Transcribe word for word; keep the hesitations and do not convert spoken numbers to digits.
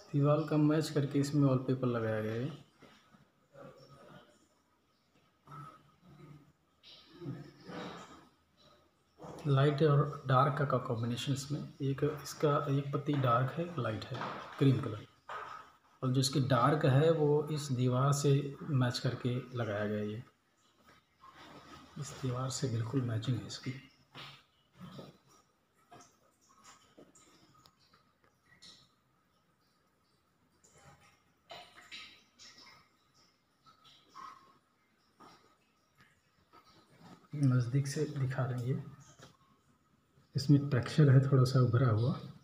दीवार का मैच करके इसमें वॉलपेपर लगाया गया है। लाइट और डार्क का कॉम्बिनेशन इसमें, एक इसका एक पत्ती डार्क है, लाइट है क्रीम कलर, और जो इसकी डार्क है वो इस दीवार से मैच करके लगाया गया है। ये इस दीवार से बिल्कुल मैचिंग है इसकी। नज़दीक से दिखा रही है, इसमें टेक्सचर है थोड़ा सा उभरा हुआ।